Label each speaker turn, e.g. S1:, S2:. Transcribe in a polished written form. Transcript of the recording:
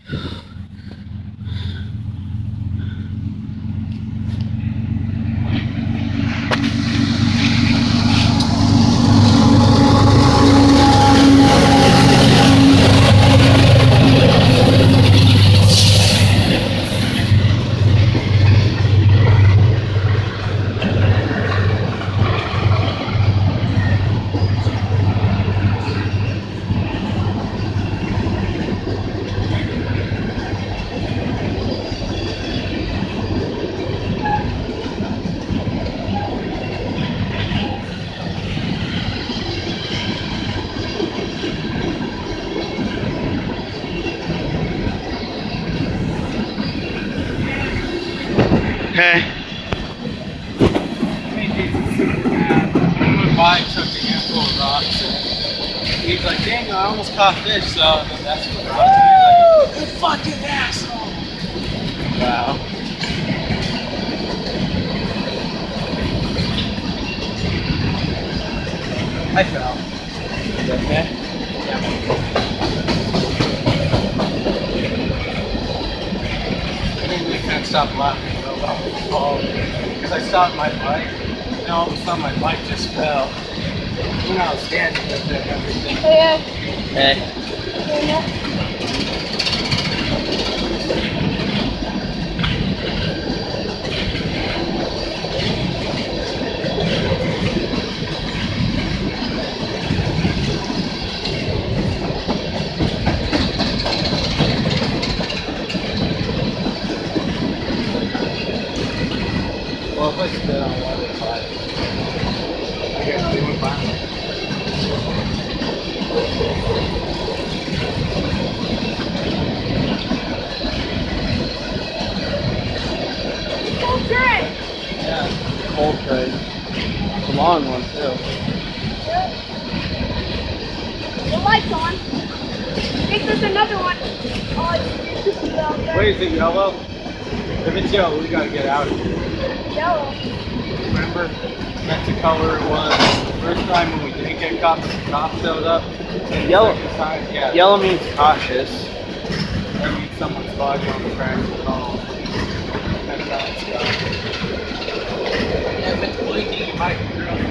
S1: Okay.
S2: By took a handful of rocks and he's like, dang, I almost caught fish, so that's what rocks. He's like, you fucking asshole. Wow. I fell. Is that okay? Yeah. I can't stop laughing about the fall because I stopped my bike. And all of a sudden my bike just fell. You know, I was standing with it and everything.
S3: Hey.
S1: Hey.
S2: Well, if I spit on one, it's fine. I guess we went by.
S3: Cold tray.
S2: Yeah, cold trade. It's a long one, too.
S3: The light's on. I think there's another one. Oh, it's out there.
S2: Wait, is it yellow? If it's yellow, we gotta get out of here.
S3: Yellow.
S2: Remember? That's the color it was. The first time when we didn't get caught, the cop showed up. And
S1: Yellow.
S2: the second time, yeah.
S1: Yellow means cautious.
S2: That means someone's body on the tracks at all. That's how it's done. Yeah, if it's blinking, you might be really